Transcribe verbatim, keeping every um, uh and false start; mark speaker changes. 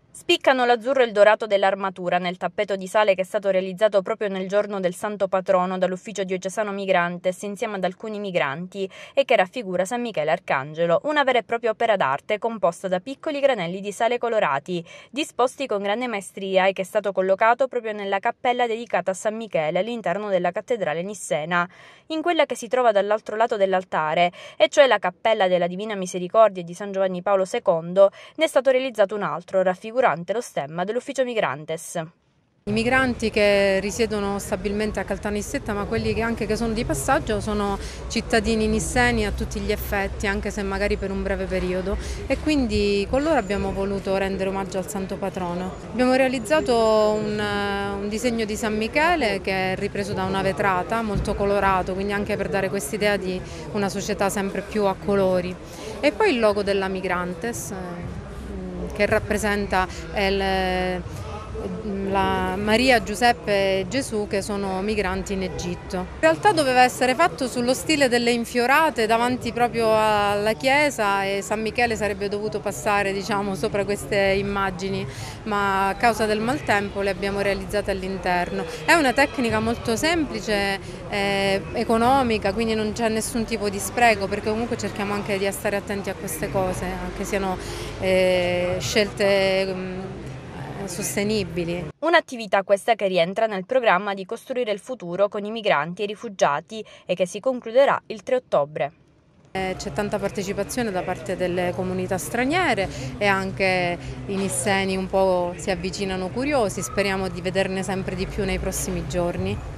Speaker 1: Spiccano l'azzurro e il dorato dell'armatura nel tappeto di sale che è stato realizzato proprio nel giorno del Santo Patrono dall'Ufficio Diocesano Migrantes insieme ad alcuni migranti e che raffigura San Michele Arcangelo, una vera e propria opera d'arte composta da piccoli granelli di sale colorati, disposti con grande maestria e che è stato collocato proprio nella cappella dedicata a San Michele all'interno della cattedrale nissena, in quella che si trova dall'altro lato dell'altare, e cioè la cappella della Divina Misericordia di San Giovanni Paolo secondo, ne è stato realizzato un altro raffigurante lo stemma dell'Ufficio Migrantes.
Speaker 2: I migranti che risiedono stabilmente a Caltanissetta, ma quelli che anche che sono di passaggio, sono cittadini nisseni a tutti gli effetti, anche se magari per un breve periodo, e quindi con loro abbiamo voluto rendere omaggio al Santo Patrono. Abbiamo realizzato un, un disegno di San Michele che è ripreso da una vetrata, molto colorato, quindi anche per dare quest'idea di una società sempre più a colori. E poi il logo della Migrantes, che rappresenta il, la Maria, Giuseppe e Gesù, che sono migranti in Egitto. In realtà doveva essere fatto sullo stile delle infiorate davanti proprio alla chiesa, e San Michele sarebbe dovuto passare, diciamo, sopra queste immagini, ma a causa del maltempo le abbiamo realizzate all'interno. È una tecnica molto semplice, eh, economica, quindi non c'è nessun tipo di spreco, perché comunque cerchiamo anche di stare attenti a queste cose, anche siano eh, scelte mh, sostenibili.
Speaker 1: Un'attività questa che rientra nel programma di Costruire il futuro con i migranti e i rifugiati e che si concluderà il tre ottobre.
Speaker 2: C'è tanta partecipazione da parte delle comunità straniere e anche i nisseni un po' si avvicinano curiosi, speriamo di vederne sempre di più nei prossimi giorni.